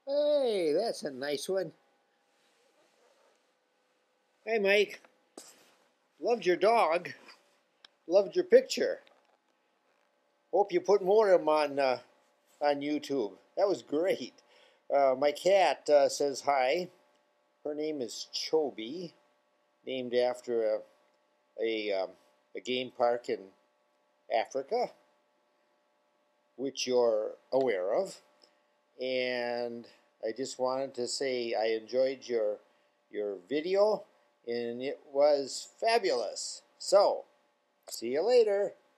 Hey, that's a nice one. Hey, Mike. Loved your dog. Loved your picture. Hope you put more of them on YouTube. That was great. My cat says hi. Her name is Chobi, named after a game park in Africa, which you're aware of. And I just wanted to say I enjoyed your video, and it was fabulous. So, see you later.